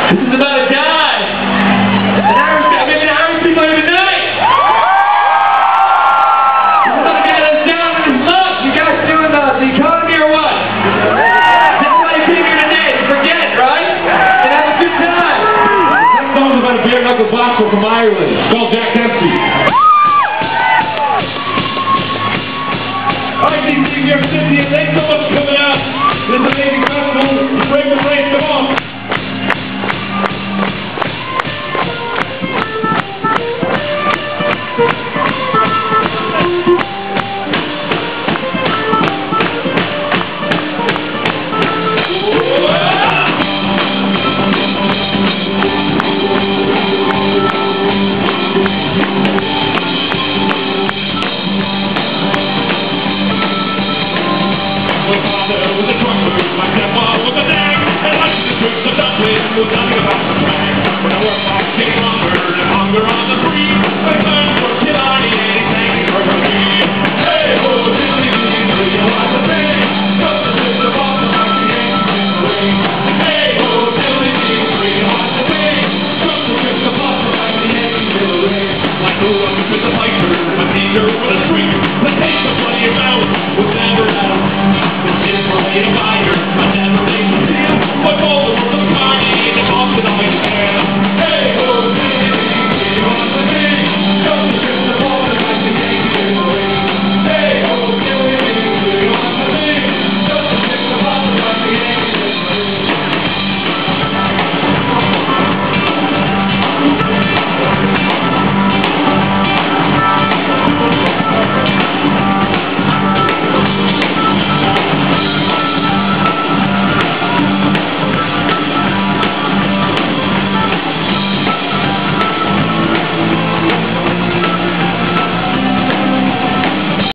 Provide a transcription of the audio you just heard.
This is about to die. Maybe an Irish people even night. This is about to get us down in this luck. You guys doing the economy or what? This is why you came here today. To forget, right? And have a good time. This song's about a beer knuckle boxer from Ireland. It's called Jack Dempsey. Alright, these things here for Cynthia. Thanks so much for coming out. This amazing festival. Break the place. Come on. Nothing about the track. When I work my came longer and longer on the breeze, I learned